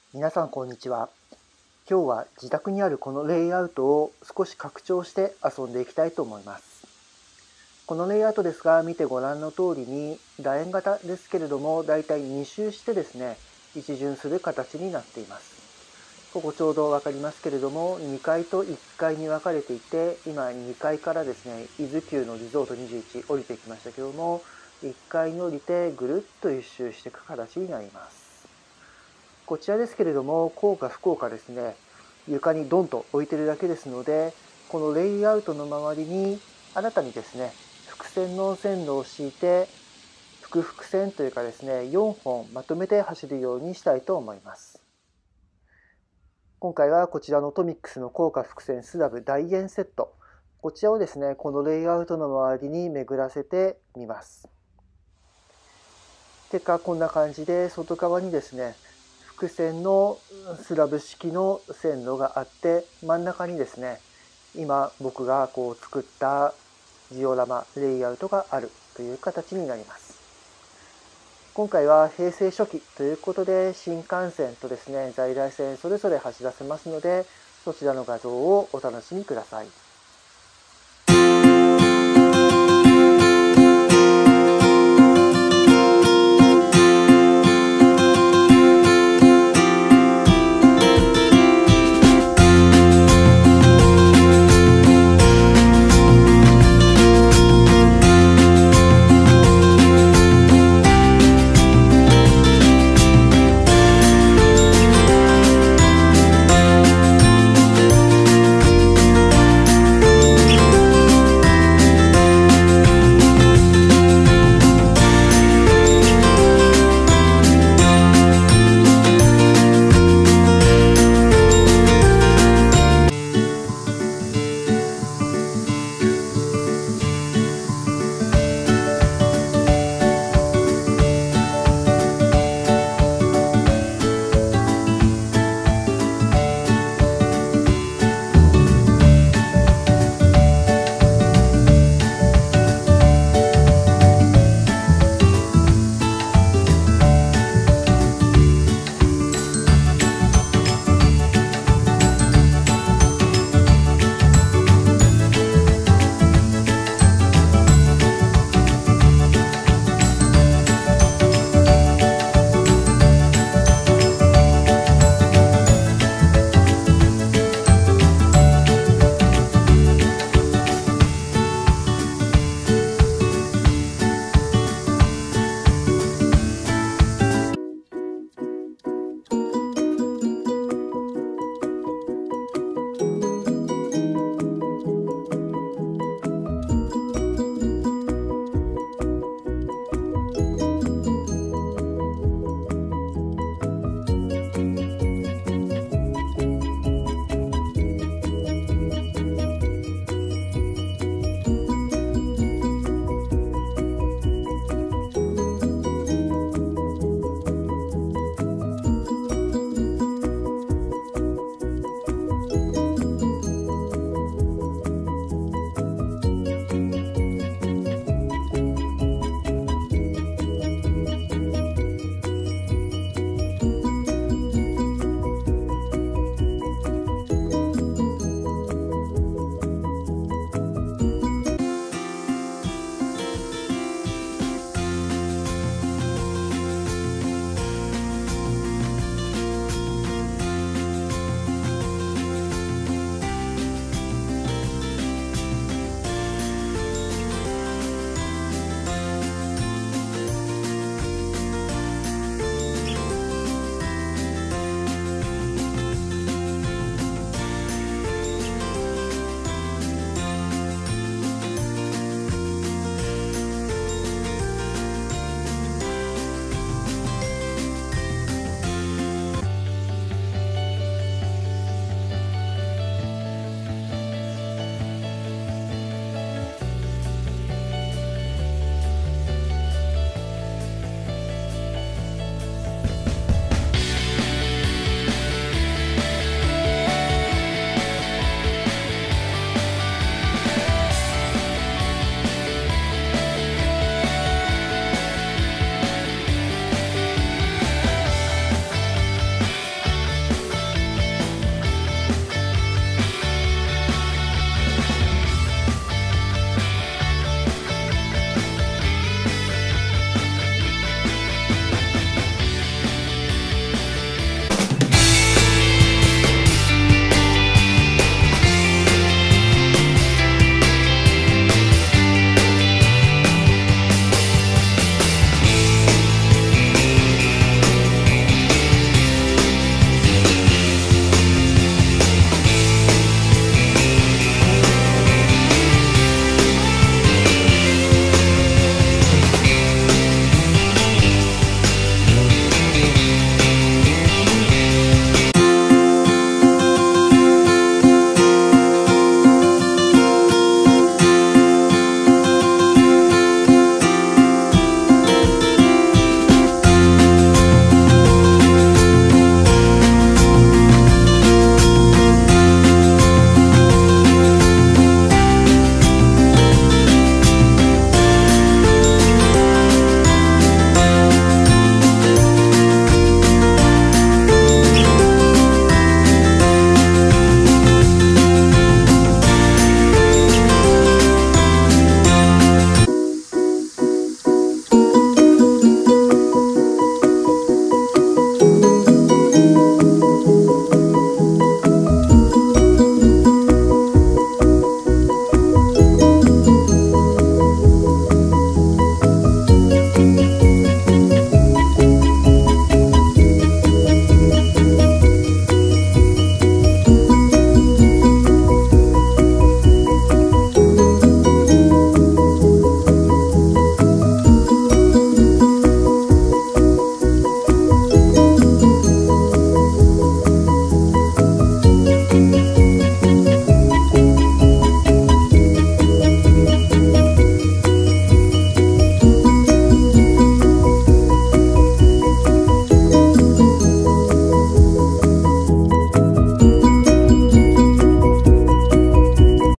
皆さんこんにちは。今日は自宅にあるこのレイアウトを少し拡張して遊んでいきたいと思います。このレイアウトですが、見てご覧の通りに楕円型ですけれども、だいたい2周してですね、一巡する形になっています。ここちょうど分かりますけれども、2階と1階に分かれていて、今2階からですね、伊豆急のリゾート21降りてきましたけども、1階に降りてぐるっと一周していく形になります。こちらですけれども、効か不効かですね、床にドンと置いてるだけですので、このレイアウトの周りに新たにですね、複線の線路を敷いて、複線というかですね、4本まとめて走るようにしたいと思います。今回はこちらのトミックスの効果複線スラブ大円セット、こちらをですね、このレイアウトの周りに巡らせてみます。結果こんな感じで外側にですね、複線のスラブ式の線路があって、真ん中にですね、今僕がこう作ったジオラマレイアウトがあるという形になります。今回は平成初期ということで、新幹線とですね、在来線それぞれ走らせますので、そちらの画像をお楽しみください。